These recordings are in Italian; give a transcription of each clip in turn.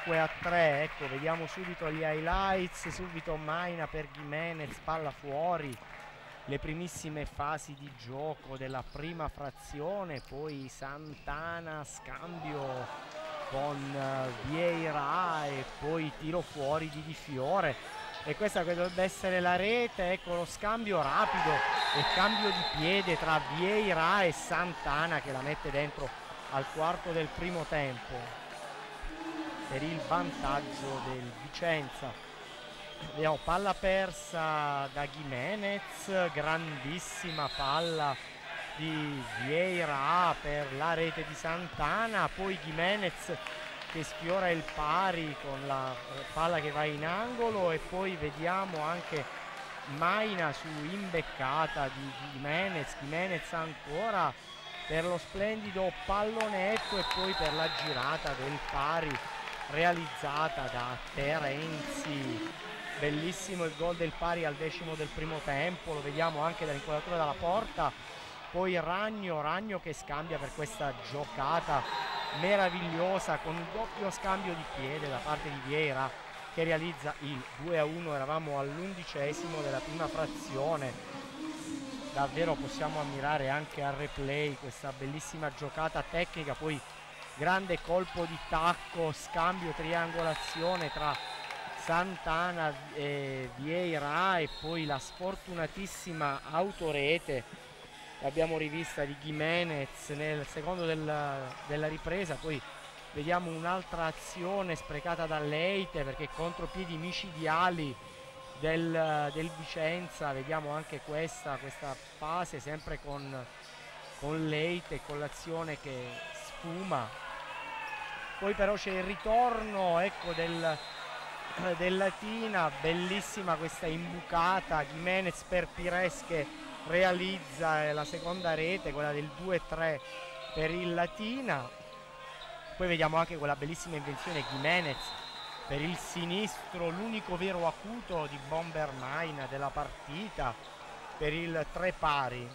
5-3. Ecco, vediamo subito gli highlights, subito Maina per Gimenez, palla fuori, le primissime fasi di gioco della prima frazione, poi Santana, scambio con Vieira e poi tiro fuori di Di Fiore, e questa dovrebbe essere la rete. Ecco lo scambio rapido e cambio di piede tra Vieira e Santana che la mette dentro al quarto del primo tempo per il vantaggio del Vicenza. Vediamo palla persa da Gimenez, grandissima palla di Vieira per la rete di Santana, poi Gimenez che sfiora il pari con la palla che va in angolo, e poi vediamo anche Maina su imbeccata di Gimenez ancora per lo splendido pallonetto e poi per la girata del pari realizzata da Terenzi. Bellissimo il gol del pari al 10° del primo tempo, lo vediamo anche dall'inquadratura dalla porta. Poi Ragno che scambia per questa giocata meravigliosa con un doppio scambio di piede da parte di Vieira che realizza il 2-1. Eravamo all'11° della prima frazione. Davvero possiamo ammirare anche al replay questa bellissima giocata tecnica, poi grande colpo di tacco, scambio, triangolazione tra Santana e Vieira, e poi la sfortunatissima autorete, l'abbiamo rivista, di Gimenez nel secondo della ripresa. Poi vediamo un'altra azione sprecata da Leite perché contropiedi micidiali del Vicenza. Vediamo anche questa fase sempre con Leite, con l'azione che sfuma. Poi però c'è il ritorno, ecco, del Latina, bellissima questa imbucata, Gimenez per Pires che realizza la seconda rete, quella del 2-3 per il Latina. Poi vediamo anche quella bellissima invenzione Gimenez per il sinistro, l'unico vero acuto di Bomber Maina della partita, per il 3 pari.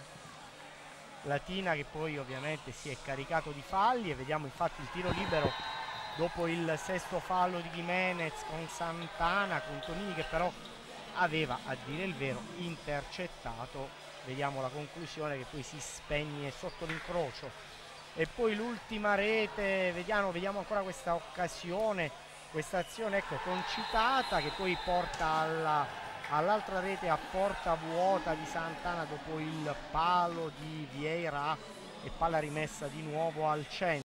Latina che poi ovviamente si è caricato di falli, e vediamo infatti il tiro libero dopo il sesto fallo di Gimenez con Santana, con Tonini che però aveva, a dire il vero, intercettato. Vediamo la conclusione che poi si spegne sotto l'incrocio. E poi l'ultima rete, vediamo ancora questa occasione, questa azione, ecco, concitata, che poi porta all'altra rete a porta vuota di Santana dopo il palo di Vieira, e palla rimessa di nuovo al centro.